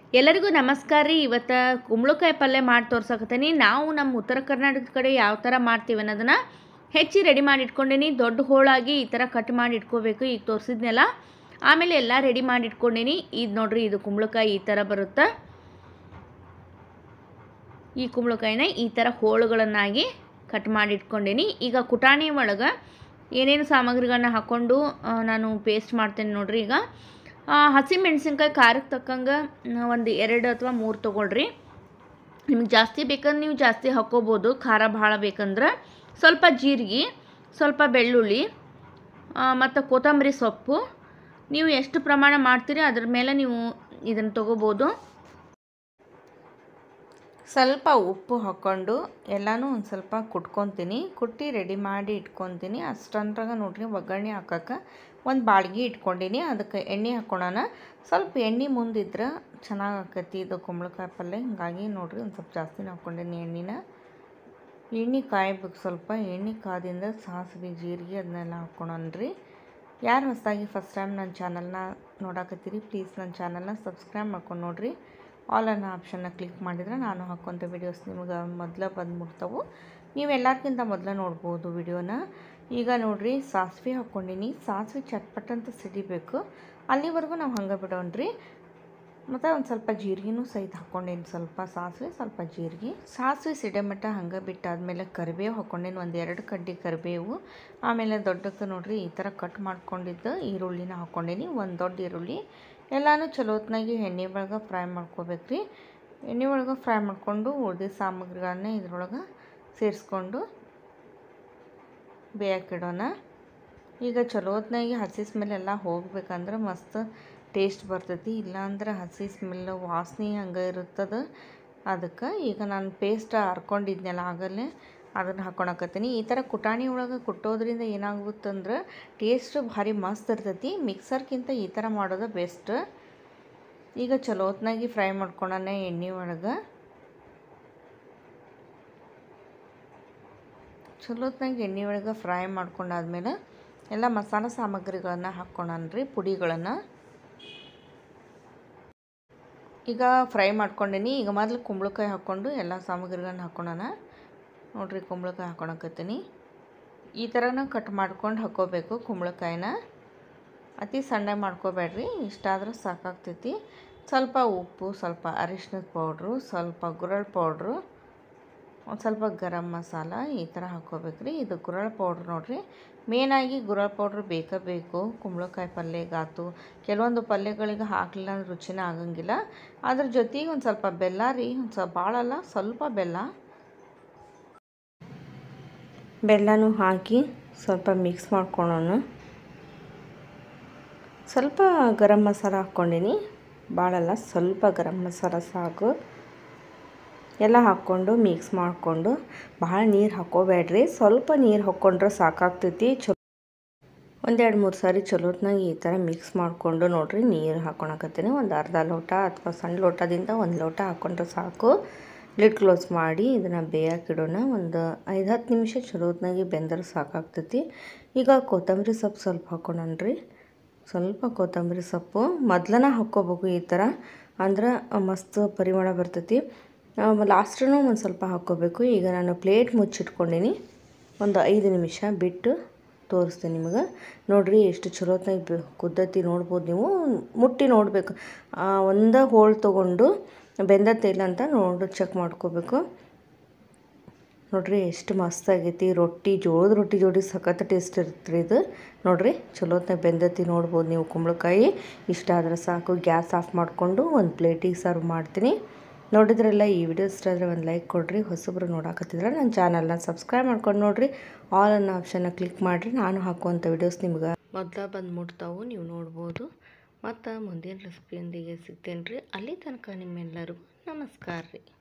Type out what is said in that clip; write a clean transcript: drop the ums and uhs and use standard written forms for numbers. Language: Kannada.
ಎಲ್ಲರಿಗೂ ನಮಸ್ಕಾರ ರೀ. ಇವತ್ತು ಕುಂಬಳಕಾಯಿ ಪಲ್ಯ ಮಾಡಿ ತೋರ್ಸಕತ್ತೀನಿ. ನಾವು ನಮ್ಮ ಉತ್ತರ ಕರ್ನಾಟಕದ ಕಡೆ ಯಾವ ಥರ ಮಾಡ್ತೀವಿ ಅನ್ನೋದನ್ನು ಹೆಚ್ಚಿ ರೆಡಿ ಮಾಡಿ ಇಟ್ಕೊಂಡೀನಿ. ದೊಡ್ಡ ಹೋಳಾಗಿ ಈ ಥರ ಕಟ್ ಮಾಡಿ ಇಟ್ಕೋಬೇಕು. ಈಗ ತೋರಿಸಿದ್ನೆಲ್ಲ ಆಮೇಲೆ ಎಲ್ಲ ರೆಡಿ ಮಾಡಿ ಇಟ್ಕೊಂಡೀನಿ. ಇದು ನೋಡ್ರಿ, ಇದು ಕುಂಬಳಕಾಯಿ ಈ ಥರ ಬರುತ್ತೆ. ಈ ಕುಂಬಳಕಾಯಿನ ಈ ಥರ ಹೋಳುಗಳನ್ನಾಗಿ ಕಟ್ ಮಾಡಿ ಇಟ್ಕೊಂಡೀನಿ. ಈಗ ಕುಟಾಣಿ ಒಳಗೆ ಏನೇನು ಸಾಮಗ್ರಿಗಳನ್ನ ಹಾಕ್ಕೊಂಡು ನಾನು ಪೇಸ್ಟ್ ಮಾಡ್ತೇನೆ ನೋಡ್ರಿ. ಈಗ ಹಸಿ ಮೆಣಸಿನ್ಕಾಯಿ ಖಾರಕ್ಕೆ ತಕ್ಕಂಗೆ ಒಂದು 2 ಅಥವಾ 3 ತೊಗೊಳ್ರಿ. ನಿಮ್ಗೆ ಜಾಸ್ತಿ ಬೇಕಂದ್ರೆ ನೀವು ಜಾಸ್ತಿ ಹಾಕ್ಕೋಬೋದು. ಖಾರ ಭಾಳ ಬೇಕಂದ್ರೆ ಸ್ವಲ್ಪ ಜೀರಿಗೆ, ಸ್ವಲ್ಪ ಬೆಳ್ಳುಳ್ಳಿ ಮತ್ತು ಕೊತ್ತಂಬರಿ ಸೊಪ್ಪು. ನೀವು ಎಷ್ಟು ಪ್ರಮಾಣ ಮಾಡ್ತೀರಿ ಅದ್ರ ಮೇಲೆ ನೀವು ಇದನ್ನು ತೊಗೋಬೋದು. ಸ್ವಲ್ಪ ಉಪ್ಪು ಹಾಕ್ಕೊಂಡು ಎಲ್ಲನೂ ಒಂದು ಸ್ವಲ್ಪ ಕುಟ್ಕೊತೀನಿ. ಕುಟ್ಟಿ ರೆಡಿ ಮಾಡಿ ಇಟ್ಕೊತೀನಿ. ಅಷ್ಟಂದ್ರಾಗ ನೋಡ್ರಿ ಒಗ್ಗರಣೆ ಹಾಕೋಕೆ ಒಂದು ಬಾಳ್ಗೆ ಇಟ್ಕೊಂಡೀನಿ. ಅದಕ್ಕೆ ಎಣ್ಣೆ ಹಾಕ್ಕೊಳ್ಳೋಣ. ಸ್ವಲ್ಪ ಎಣ್ಣೆ ಮುಂದಿದ್ರೆ ಚೆನ್ನಾಗಿ ಆಕೈತಿ ಇದು ಕುಂಬಳಕಾಯಿ ಪಲ್ಯ. ಹಿಂಗಾಗಿ ನೋಡ್ರಿ ಒಂದು ಸ್ವಲ್ಪ ಜಾಸ್ತಿನೇ ಹಾಕ್ಕೊಂಡೀನಿ ಎಣ್ಣೆನ. ಎಣ್ಣೆ ಕಾಯಬೇಕು. ಸ್ವಲ್ಪ ಎಣ್ಣೆ ಕಾದಿಂದ ಸಾಸಿವೆ, ಜೀರಿಗೆ ಅದನ್ನೆಲ್ಲ ಹಾಕ್ಕೊಳನ್ರಿ. ಯಾರು ಹೊಸದಾಗಿ ಫಸ್ಟ್ ಟೈಮ್ ನನ್ನ ಚಾನಲ್ನ ನೋಡಾಕತ್ತೀರಿ, ಪ್ಲೀಸ್ ನನ್ನ ಚಾನಲ್ನ ಸಬ್ಸ್ಕ್ರೈಬ್ ಮಾಡ್ಕೊಂಡು ನೋಡಿರಿ. ಆಲ್ ಅನ್ನೋ ಆಪ್ಷನ್ನ ಕ್ಲಿಕ್ ಮಾಡಿದ್ರೆ ನಾನು ಹಾಕೋಂಥ ವಿಡಿಯೋಸ್ ನಿಮ್ಗೆ ಮೊದಲು ಬಂದುಬಿಡ್ತಾವೆ. ನೀವು ಎಲ್ಲಕ್ಕಿಂತ ಮೊದಲು ನೋಡ್ಬೋದು ವಿಡಿಯೋನ. ಈಗ ನೋಡಿರಿ, ಸಾಸಿವೆ ಹಾಕ್ಕೊಂಡೀನಿ. ಸಾಸಿವೆ ಚಟ್ಪಟ್ ಅಂತ ಸಿಡಿಬೇಕು, ಅಲ್ಲಿವರೆಗೂ ನಾವು ಹಂಗೆ ಬಿಡೋಣ್ರಿ. ಮತ್ತು ಒಂದು ಸ್ವಲ್ಪ ಜೀರಿಗೆನೂ ಸಹಿತ ಹಾಕ್ಕೊಂಡೇನಿ. ಸ್ವಲ್ಪ ಸಾಸಿವೆ, ಸ್ವಲ್ಪ ಜೀರಿಗೆ. ಸಾಸಿವೆ ಸಿಡಿಮಟ್ಟ ಹಂಗೆ ಬಿಟ್ಟಾದಮೇಲೆ ಕರಿಬೇವು ಹಾಕ್ಕೊಂಡೇನಿ. ಒಂದು 2 ಕಡ್ಡಿ ಕರಿಬೇವು. ಆಮೇಲೆ ದೊಡ್ಡಕ್ಕೆ ನೋಡಿರಿ ಈ ಥರ ಕಟ್ ಮಾಡ್ಕೊಂಡಿದ್ದು ಈರುಳ್ಳಿನ ಹಾಕ್ಕೊಂಡೇನಿ. ಒಂದು ದೊಡ್ಡ ಈರುಳ್ಳಿ. ಎಲ್ಲನೂ ಚಲೋ ಹೊತ್ನಾಗಿ ಎಣ್ಣೆ ಒಳಗೆ ಫ್ರೈ ಮಾಡ್ಕೋಬೇಕ್ರಿ. ಎಣ್ಣೆ ಒಳಗೆ ಫ್ರೈ ಮಾಡಿಕೊಂಡು ಉಳಿದ ಸಾಮಗ್ರಿಗಳನ್ನ ಇದ್ರೊಳಗೆ ಸೇರಿಸ್ಕೊಂಡು ಬೇಯಕ್ಕಿಡೋಣ. ಈಗ ಚಲೋ ಹೊತ್ನಾಗಿ ಹಸಿ ಸ್ಮೆಲ್ ಎಲ್ಲ ಹೋಗ್ಬೇಕಂದ್ರೆ ಮಸ್ತ್ ಟೇಸ್ಟ್ ಬರ್ತೈತಿ. ಇಲ್ಲಾಂದ್ರೆ ಹಸಿ ಸ್ಮೆಲ್ ವಾಸನೆ ಹಂಗೆ ಇರುತ್ತದೆ. ಅದಕ್ಕೆ ಈಗ ನಾನು ಪೇಸ್ಟ್ ಹರ್ಕೊಂಡಿದ್ನೆಲ್ಲ ಆಗಲೇ ಅದನ್ನು ಹಾಕ್ಕೊಳಕತ್ತೀನಿ. ಈ ಥರ ಕುಟಾಣಿ ಒಳಗೆ ಕುಟ್ಟೋದ್ರಿಂದ ಏನಾಗುತ್ತಂದ್ರೆ ಟೇಸ್ಟ್ ಭಾರಿ ಮಸ್ತ್ ಇರ್ತೈತಿ. ಮಿಕ್ಸರ್ಗಿಂತ ಈ ಥರ ಮಾಡೋದು ಬೆಸ್ಟ್. ಈಗ ಚಲೋ ಹೊತ್ನಾಗಿ ಫ್ರೈ ಮಾಡ್ಕೊಳ್ಳೋಣ ಎಣ್ಣೆ ಒಳಗೆ. ಚಲೋ ಹೊತ್ನಾಗಿ ಎಣ್ಣೆ ಒಳಗೆ ಫ್ರೈ ಮಾಡ್ಕೊಂಡಾದ್ಮೇಲೆ ಎಲ್ಲ ಮಸಾಲ ಸಾಮಗ್ರಿಗಳನ್ನು ಹಾಕ್ಕೊಳನ್ರಿ, ಪುಡಿಗಳನ್ನು. ಈಗ ಫ್ರೈ ಮಾಡ್ಕೊಂಡೀನಿ. ಈಗ ಮೊದಲು ಕುಂಬಳಕಾಯಿ ಹಾಕ್ಕೊಂಡು ಎಲ್ಲ ಸಾಮಗ್ರಿಗಳನ್ನ ಹಾಕ್ಕೊಳ್ಳೋಣ. ನೋಡಿರಿ, ಕುಂಬಳಕಾಯಿ ಹಾಕ್ಕೊಳಕತ್ತೀನಿ. ಈ ಥರನ ಕಟ್ ಮಾಡ್ಕೊಂಡು ಹಾಕ್ಕೋಬೇಕು ಕುಂಬಳಕಾಯಿನ. ಅತಿ ಸಣ್ಣ ಮಾಡ್ಕೋಬೇಡ್ರಿ, ಇಷ್ಟಾದ್ರೆ ಸಾಕಾಗ್ತೈತಿ. ಸ್ವಲ್ಪ ಉಪ್ಪು, ಸ್ವಲ್ಪ ಅರಿಶಿನದ ಪೌಡ್ರು, ಸ್ವಲ್ಪ ಗುರಳ್ ಪೌಡ್ರು, ಒಂದು ಸ್ವಲ್ಪ ಗರಂ ಮಸಾಲ ಈ ಥರ ಹಾಕ್ಕೋಬೇಕ್ರಿ. ಇದು ಗುರಳ್ ಪೌಡ್ರ್ ನೋಡಿರಿ, ಮೇನಾಗಿ ಗುರಳ್ ಪೌಡ್ರ್ ಬೇಕೇ ಬೇಕು ಕುಂಬಳಕಾಯಿ ಪಲ್ಯಗಾತು. ಕೆಲವೊಂದು ಪಲ್ಯಗಳಿಗೆ ಹಾಕಲಿಲ್ಲ ಅಂದ್ರೆ ರುಚಿನೇ ಆಗಂಗಿಲ್ಲ. ಅದ್ರ ಜೊತೆಗೆ ಒಂದು ಸ್ವಲ್ಪ ಬೆಲ್ಲ ರೀ, ಒಂದು ಸ್ವಲ್ಪ ಭಾಳಲ್ಲ, ಸ್ವಲ್ಪ ಬೆಲ್ಲನೂ ಹಾಕಿ ಸ್ವಲ್ಪ ಮಿಕ್ಸ್ ಮಾಡ್ಕೊಳ್ಳೋಣ. ಸ್ವಲ್ಪ ಗರಂ ಮಸಾಲ ಹಾಕ್ಕೊಂಡೀನಿ, ಭಾಳಲ್ಲ, ಸ್ವಲ್ಪ ಗರಂ ಮಸಾಲ ಸಾಕು. ಎಲ್ಲ ಹಾಕ್ಕೊಂಡು ಮಿಕ್ಸ್ ಮಾಡಿಕೊಂಡು, ಭಾಳ ನೀರು ಹಾಕ್ಕೋಬೇಡ್ರಿ, ಸ್ವಲ್ಪ ನೀರು ಹಾಕ್ಕೊಂಡ್ರೆ ಸಾಕಾಗ್ತೈತಿ. ಒಂದು 2-3 ಸಾರಿ ಚಲೋತ್ನಾಗ ಈ ಥರ ಮಿಕ್ಸ್ ಮಾಡಿಕೊಂಡು ನೋಡಿರಿ ನೀರು ಹಾಕ್ಕೊಳಕತ್ತೀನಿ. ಒಂದು ಅರ್ಧ ಲೋಟ ಅಥವಾ ಸಣ್ಣ ಲೋಟದಿಂದ 1 ಲೋಟ ಹಾಕ್ಕೊಂಡ್ರೆ ಸಾಕು. ಲಿಡ್ ಕ್ಲೋಸ್ ಮಾಡಿ ಇದನ್ನು ಬೇಯಕ್ಕಿಡೋಣ. ಒಂದು 5-10 ನಿಮಿಷ ಚಲೋತ್ನಾಗಿ ಬೆಂದರೆ ಸಾಕಾಗ್ತೈತಿ. ಈಗ ಕೊತ್ತಂಬರಿ ಸೊಪ್ಪು ಸ್ವಲ್ಪ ಹಾಕ್ಕೊಳನ್ರಿ. ಸ್ವಲ್ಪ ಕೊತ್ತಂಬರಿ ಸೊಪ್ಪು ಮೊದಲನೇ ಹಾಕ್ಕೋಬೇಕು. ಈ ಥರ ಅಂದ್ರೆ ಮಸ್ತ್ ಪರಿಮಳ ಬರ್ತೈತಿ. ಲಾಸ್ಟೂ ಒಂದು ಸ್ವಲ್ಪ ಹಾಕ್ಕೋಬೇಕು. ಈಗ ನಾನು ಪ್ಲೇಟ್ ಮುಚ್ಚಿಟ್ಕೊಂಡೀನಿ. ಒಂದು 5 ನಿಮಿಷ ಬಿಟ್ಟು ತೋರಿಸ್ತೀನಿ ನಿಮಗೆ. ನೋಡಿರಿ ಎಷ್ಟು ಚಲೋತ್ನಾಗಿ ಕುದ್ದತಿ ನೋಡ್ಬೋದು. ನೀವು ಮುಟ್ಟಿ ನೋಡಬೇಕು. ಒಂದೇ ಹೋಳು ತೊಗೊಂಡು ಬೆಂದತ್ತೆ ಇಲ್ಲ ಅಂತ ಚೆಕ್ ಮಾಡ್ಕೋಬೇಕು. ನೋಡಿರಿ ಎಷ್ಟು ಮಸ್ತಾಗೈತಿ. ಜೋಳದ ರೊಟ್ಟಿ ಜೋಡಿ ಸಖತ್ ಟೇಸ್ಟ್ ಇರುತ್ತೆ ಇದು. ನೋಡಿರಿ ಚಲೋತ್ನಾಗ ಬೆಂದತಿ ನೋಡ್ಬೋದು ನೀವು ಕುಂಬಳಕಾಯಿ. ಇಷ್ಟ ಆದರೆ ಸಾಕು. ಗ್ಯಾಸ್ ಆಫ್ ಮಾಡಿಕೊಂಡು ಒಂದು ಪ್ಲೇಟಿಗೆ ಸರ್ವ್ ಮಾಡ್ತೀನಿ. ನೋಡಿದ್ರಲ್ಲ, ಈ ವಿಡಿಯೋ ಇಷ್ಟ ಆದರೆ ಒಂದು ಲೈಕ್ ಕೊಡಿರಿ. ಹೊಸಬ್ರು ನೋಡಾಕತ್ತಿದ್ರೆ ನನ್ನ ಚಾನಲ್ನ ಸಬ್ಸ್ಕ್ರೈಬ್ ಮಾಡ್ಕೊಂಡು ನೋಡಿರಿ. ಆಲ್ ಅನ್ನೋ ಆಪ್ಷನ್ನ ಕ್ಲಿಕ್ ಮಾಡಿರಿ. ನಾನು ಹಾಕುವಂಥ ವಿಡಿಯೋಸ್ ನಿಮ್ಗೆ ಮೊದಲ ಬಂದು ಮುಟ್ತಾವು, ನೀವು ನೋಡ್ಬೋದು. ಮತ್ತು ಮುಂದಿನ ರೆಸಿಪಿಯೊಂದಿಗೆ ಸಿಗ್ತೇನೆ ರೀ. ಅಲ್ಲಿ ತನಕ ನಿಮ್ಮೆಲ್ಲರಿಗೂ ನಮಸ್ಕಾರ ರೀ.